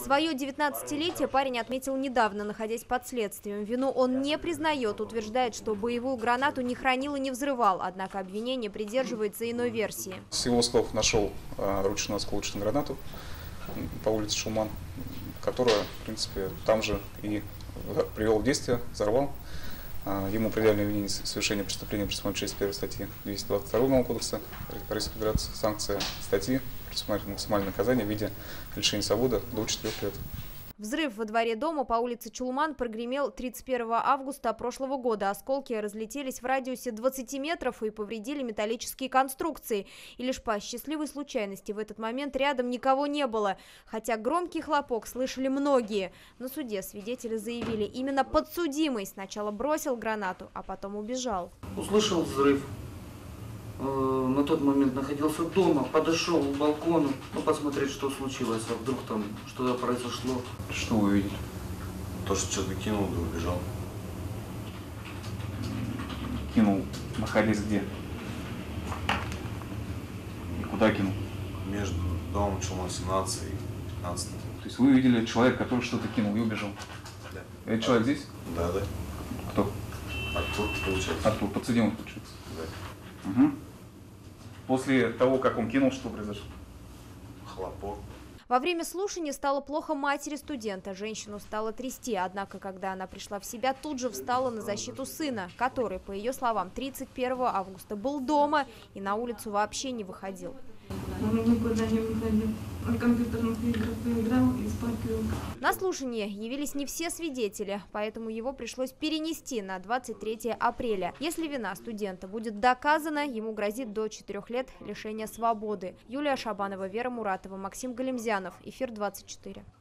Свое 19-летие парень отметил недавно, находясь под следствием. Вину он не признает, утверждает, что боевую гранату не хранил и не взрывал. Однако обвинение придерживается иной версии. С его слов нашел ручную осколочную гранату по улице Шулман, которая, в принципе, там же и привел в действие, взорвал. Ему предъявлено обвинение в совершении преступления, предусмотренной частью 1 статьи 222 Уголовного кодекса Российской Федерации. Санкция статьи предусматривает максимальное наказание в виде лишения свободы до 4 лет. Взрыв во дворе дома по улице Чулман прогремел 31 августа прошлого года. Осколки разлетелись в радиусе 20 метров и повредили металлические конструкции. И лишь по счастливой случайности в этот момент рядом никого не было. Хотя громкий хлопок слышали многие. На суде свидетели заявили, именно подсудимый сначала бросил гранату, а потом убежал. Услышал взрыв. На тот момент находился дома, подошел к балкону, посмотреть, что случилось, а вдруг там что-то произошло. Что вы увидели? То, что что-то кинул, да убежал. Кинул, находясь где? И куда кинул? Между домом Чулман 17 и 15. То есть вы увидели человека, который что-то кинул и убежал? Да. Этот человек здесь? Да, да. Кто? Артур, получается. Артур, подсудимый, получается. Да. Угу. После того, как он кинул, что произошло? Хлопок. Во время слушания стало плохо матери студента. Женщину стало трясти, однако, когда она пришла в себя, тут же встала на защиту сына, который, по ее словам, 31 августа был дома и на улицу вообще не выходил. Он никуда не выходил. Он компьютерных игр поиграл и спать лег. На слушание явились не все свидетели, поэтому его пришлось перенести на 23 апреля. Если вина студента будет доказана, ему грозит до 4 лет лишения свободы. Юлия Шабанова, Вера Муратова, Максим Галимзянов. Эфир 24.